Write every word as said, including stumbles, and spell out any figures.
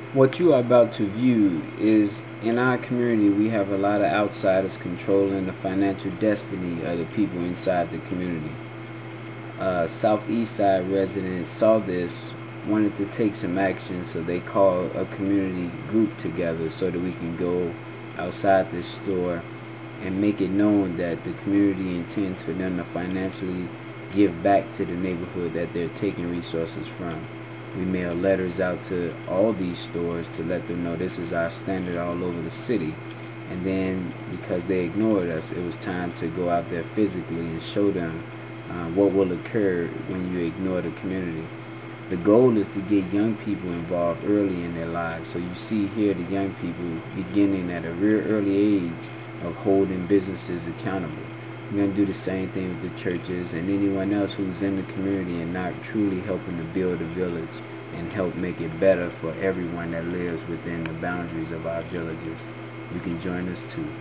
What you are about to view is in our community, we have a lot of outsiders controlling the financial destiny of the people inside the community. Uh, Southeast Side residents saw this, wanted to take some action, so they called a community group together so that we can go outside this store and make it known that the community intends for them to financially give back to the neighborhood that they're taking resources from. We mail letters out to all these stores to let them know this is our standard all over the city. And then because they ignored us, it was time to go out there physically and show them uh, what will occur when you ignore the community. The goal is to get young people involved early in their lives. So you see here the young people beginning at a real early age of holding businesses accountable. We're going to do the same thing with the churches and anyone else who's in the community and not truly helping to build a village and help make it better for everyone that lives within the boundaries of our villages. You can join us too.